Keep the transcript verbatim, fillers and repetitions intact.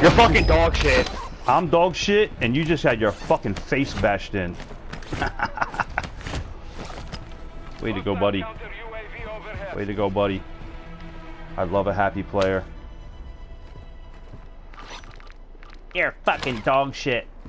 You're fucking dog shit. I'm dog shit, and you just had your fucking face bashed in. Way to go, buddy. Way to go, buddy. I love a happy player. You're fucking dog shit.